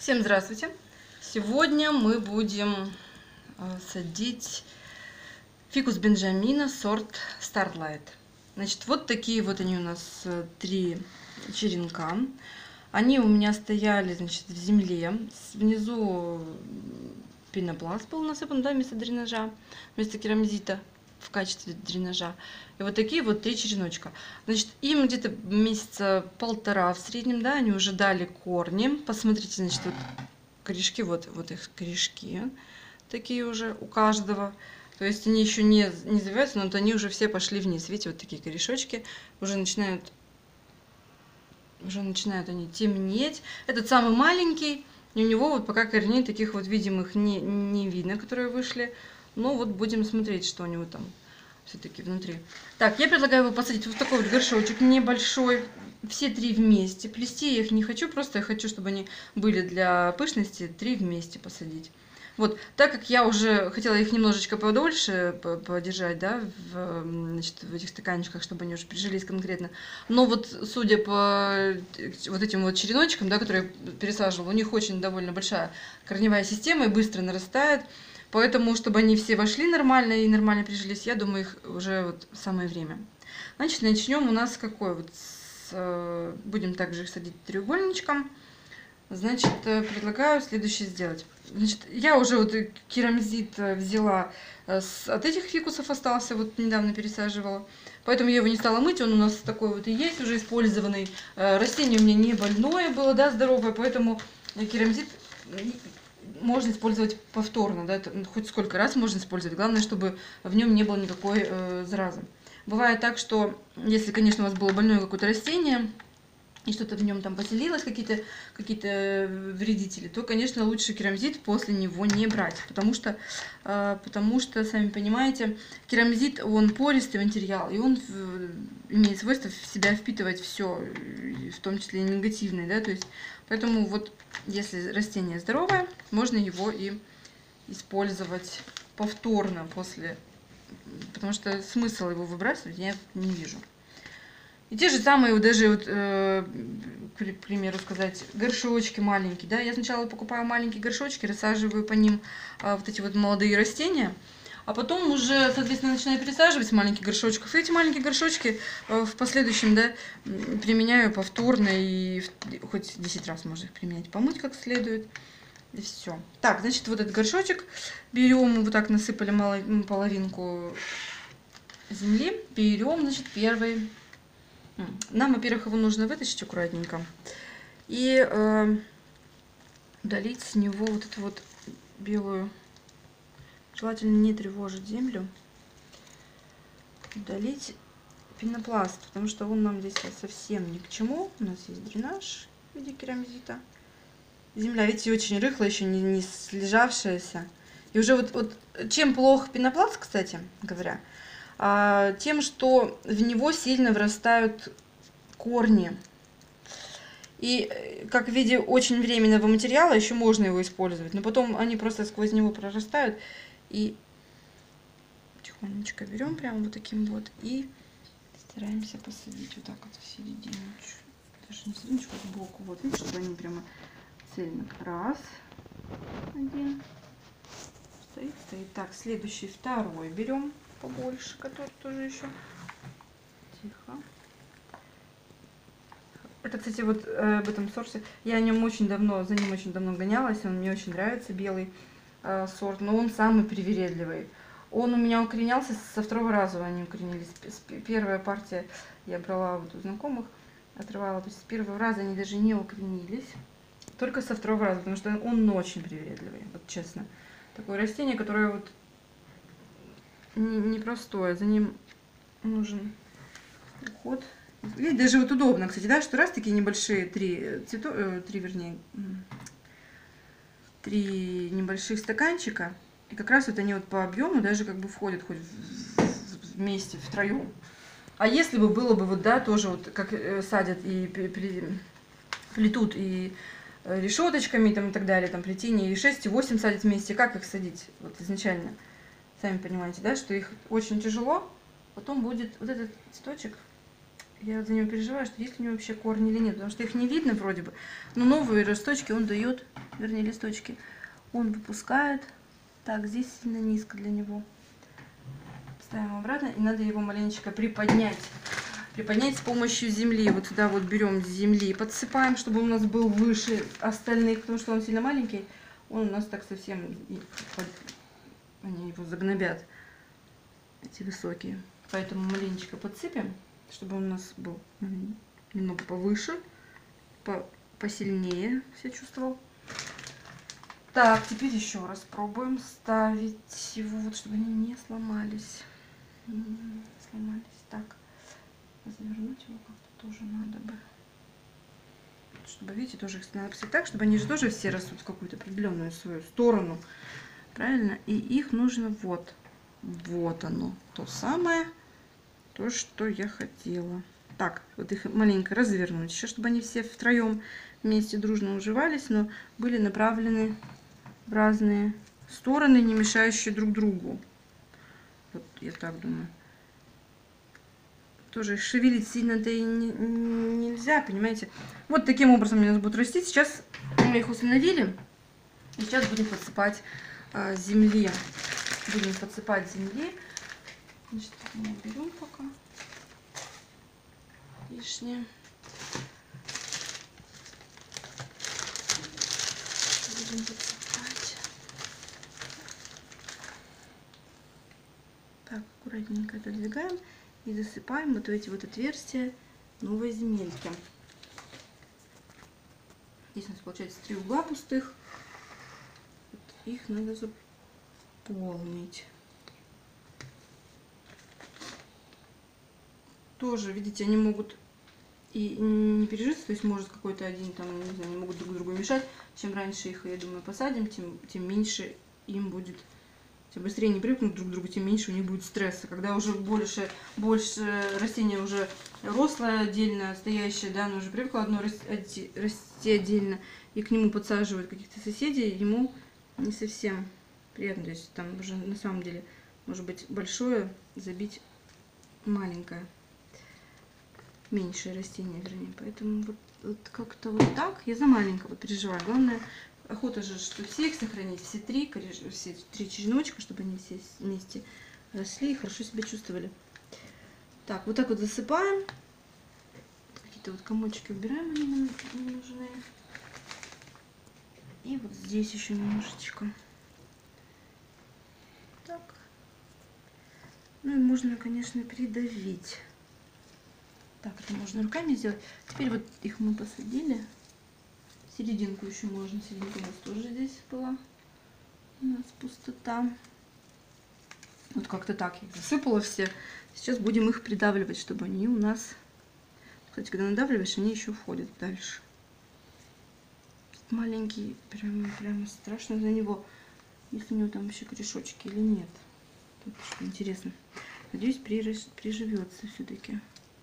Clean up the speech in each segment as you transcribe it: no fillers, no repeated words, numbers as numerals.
Всем здравствуйте! Сегодня мы будем садить фикус Бенджамина сорт Starlight. Значит, вот такие вот они у нас 3 черенка. Они у меня стояли, значит, в земле. Внизу пенопласт был насыпан, да, вместо дренажа, вместо керамзита в качестве дренажа. И вот такие вот 3 череночка. Значит, им где-то месяца полтора в среднем, да, они уже дали корни. Посмотрите, значит, вот корешки, вот их корешки такие уже у каждого. То есть они еще не завиваются, но вот они уже все пошли вниз. Видите, вот такие корешочки уже начинают они темнеть. Этот самый маленький, и у него вот пока корней таких вот видимых не видно, которые вышли. Но вот будем смотреть, что у него там все-таки внутри. Так, я предлагаю его посадить вот в такой вот горшочек небольшой. Все 3 вместе. Плести я их не хочу, просто я хочу, чтобы они были для пышности, 3 вместе посадить. Вот, так как я уже хотела их немножечко подольше подержать, да, значит, в этих стаканчиках, чтобы они уже прижились конкретно. Но вот, судя по вот этим вот череночкам, да, которые я пересаживала, у них очень довольно большая корневая система и быстро нарастает. Поэтому, чтобы они все вошли нормально и нормально прижились, я думаю, их уже вот самое время. Значит, начнем у нас какой вот будем также их садить треугольничком. Значит, предлагаю следующее сделать. Значит, я уже вот керамзит взяла от этих фикусов, остался, вот недавно пересаживала. Поэтому я его не стала мыть, он у нас такой вот и есть, уже использованный. Растение у меня не больное было, да, здоровое, поэтому керамзит можно использовать повторно, да, хоть сколько раз можно использовать. Главное, чтобы в нем не было никакой заразы. Бывает так, что если, конечно, у вас было больное какое-то растение, и что-то в нем там поселилось, какие-то вредители, то, конечно, лучше керамзит после него не брать, потому что, сами понимаете, керамзит, он пористый материал, и он имеет свойство в себя впитывать все, в том числе и негативное, да, то есть, поэтому вот, если растение здоровое, можно его и использовать повторно после, потому что смысл его выбрасывать я не вижу. И те же самые, вот даже вот, к примеру сказать, горшочки маленькие, да, я сначала покупаю маленькие горшочки, рассаживаю по ним вот эти вот молодые растения, а потом уже, соответственно, начинаю пересаживать с маленьких горшочков. И эти маленькие горшочки в последующем, да, применяю повторно, и хоть 10 раз можно их применять, помыть как следует, и все. Так, значит, вот этот горшочек берем, вот так насыпали половинку земли, берем, значит, первый. Нам, во-первых, его нужно вытащить аккуратненько и удалить с него вот эту вот белую, желательно не тревожить землю, удалить пенопласт, потому что он нам здесь совсем ни к чему. У нас есть дренаж в виде керамзита. Земля, видите, очень рыхлая, еще не слежавшаяся. И уже вот чем плох пенопласт, кстати говоря, тем, что в него сильно вырастают корни. И как в виде очень временного материала еще можно его использовать, но потом они просто сквозь него прорастают. И тихонечко берем прямо вот таким вот и стараемся посадить вот так вот в середину. Даже не в серединочку, а сбоку. Вот, видите, чтобы они прямо цельно. Раз, один. Стоит. Так, следующий, второй берем побольше, который тоже еще. Тихо. Это, кстати, вот об этом сорте. Я за ним очень давно гонялась. Он мне очень нравится, белый сорт, но он самый привередливый. Он у меня укоренялся со 2-го раза, они укоренились. Первая партия я брала вот у знакомых, отрывала. То есть с 1-го раза они даже не укоренились. Только со 2-го раза, потому что он очень привередливый, вот честно. Такое растение, которое вот непростое, за ним нужен уход. Видите, даже вот удобно, кстати, да, что раз такие небольшие 3 небольших стаканчика, и как раз вот они вот по объему даже как бы входят хоть вместе, втроем. А если бы было бы вот, да, тоже вот как садят и плетут и решеточками там и так далее, там плетение, и 6, и 8 садят вместе, как их садить вот изначально? Сами понимаете, да, что их очень тяжело, потом будет вот этот цветочек. Я за него переживаю, что есть ли у него вообще корни или нет, потому что их не видно вроде бы, но новые росточки он дает вернее листочки, он выпускает. Так, здесь сильно низко для него. Ставим обратно, и надо его маленечко приподнять. Приподнять с помощью земли. Вот сюда вот берем с земли, подсыпаем, чтобы он у нас был выше остальных, потому что он сильно маленький. Он у нас так совсем, они его загнобят, эти высокие. Поэтому маленечко подсыпем, чтобы он у нас был немного повыше, посильнее себя чувствовал. Так, теперь еще раз пробуем ставить его, вот, чтобы они не сломались. Так, завернуть его как-то тоже надо бы. Чтобы, видите, тоже их надо писать так, чтобы они же тоже все растут в какую-то определенную свою сторону. Правильно? И их нужно вот. Вот оно. То самое, то, что я хотела. Так, вот их маленько развернуть. Еще, чтобы они все втроем вместе дружно уживались, но были направлены в разные стороны, не мешающие друг другу. Вот я так думаю. Тоже шевелить сильно-то и нельзя, понимаете. Вот таким образом у нас будут расти. Сейчас мы их установили. И сейчас будем подсыпать земли. Будем подсыпать земли. Значит, мы берем пока лишнее. Будем подсыпать. Так, аккуратненько отодвигаем. И засыпаем вот в эти вот отверстия новой земельки. Здесь у нас получается 3 угла пустых. Вот их надо заполнить. Тоже, видите, они могут и не пережиться, то есть может какой-то один там, не знаю, они могут друг другу мешать. Чем раньше их, я думаю, посадим, тем меньше им будет. Чем быстрее они привыкнут друг к другу, тем меньше у них будет стресса. Когда уже больше растение уже рослое отдельно, стоящее, да, оно уже привыкло одно расти отдельно, и к нему подсаживают каких-то соседей, ему не совсем приятно. То есть там уже на самом деле может быть большое забить маленькое, меньшее растение, вернее. Поэтому вот как-то вот так я за маленького переживаю. Главное, охота же, что все их сохранить, все три череночка, чтобы они все вместе росли и хорошо себя чувствовали. Так, вот так вот засыпаем. Какие-то вот комочки убираем, они нам не нужны. И вот здесь еще немножечко. Так. Ну и можно, конечно, придавить. Так, это можно руками сделать. Теперь вот их мы посадили. Серединку еще можно. Серединка у нас тоже здесь была. У нас пустота. Вот как-то так я их засыпала все. Сейчас будем их придавливать, чтобы они у нас... Кстати, когда надавливаешь, они еще входят дальше. Маленький, прямо страшно за него. Если у него там вообще корешочки или нет. Тут что интересно. Надеюсь, приживется все-таки.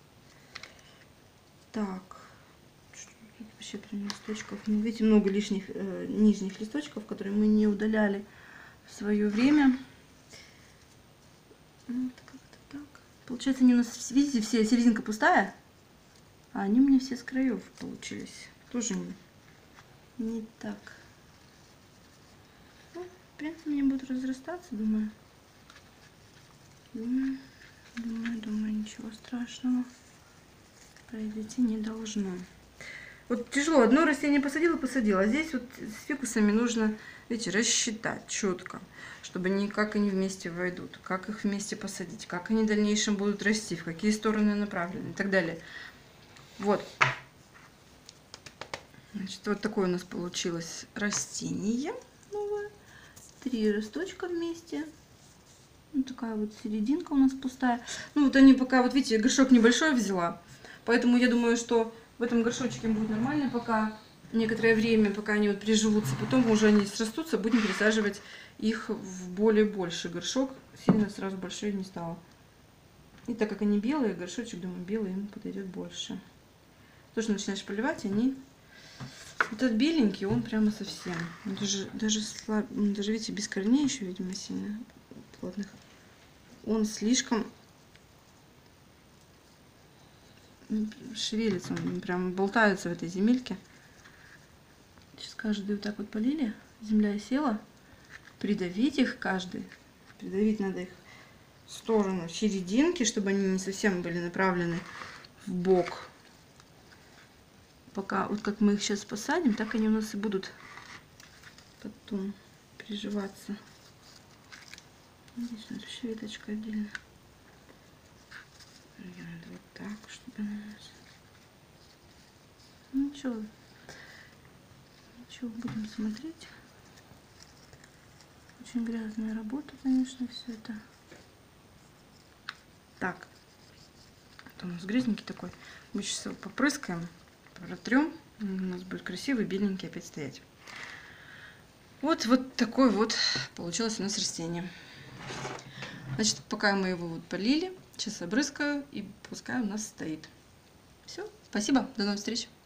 Так. Вообще прям листочков. Ну, видите, много лишних нижних листочков, которые мы не удаляли в свое время. Вот как-то так. Получается, они у нас, видите, все серединка пустая, а они у меня все с краев получились. Тоже не так. Ну, в принципе, они будут разрастаться, думаю. Думаю, ничего страшного произойти не должно. Вот тяжело, одно растение посадила, а здесь вот с фикусами нужно, видите, рассчитать четко, чтобы как они вместе войдут, как их вместе посадить, как они в дальнейшем будут расти, в какие стороны направлены и так далее. Вот. Значит, вот такое у нас получилось растение новое. 3 росточка вместе. Вот такая вот серединка у нас пустая. Ну вот они пока, вот видите, горшок небольшой взяла, поэтому я думаю, что в этом горшочке будет нормально пока некоторое время, пока они вот приживутся. Потом уже они срастутся, будем пересаживать их в более больший горшок. Сильно сразу большой не стало. И так как они белые, горшочек, думаю, белый ему подойдет больше. Тоже начинаешь поливать, они... Вот этот беленький, он прямо совсем. Он даже, видите, без корней еще, видимо, сильно плотных. Он слишком... шевелится, он прям болтается в этой земельке. Сейчас каждый вот так вот полили. Земля села. Придавить их каждый. Придавить надо их в сторону серединки, чтобы они не совсем были направлены в бок. Пока, вот как мы их сейчас посадим, так они у нас и будут потом приживаться. Здесь следующая веточка отдельно. Мне надо вот так, чтобы она у нас... Ничего, будем смотреть. Очень грязная работа, конечно, все это. Так, это у нас грязненький такой. Мы сейчас его попрыскаем, протрем. У нас будет красивый, беленький опять стоять. Вот такой вот получилось у нас растение. Значит, пока мы его вот полили, сейчас обрызгаю и пускай у нас стоит. Все, спасибо, до новых встреч.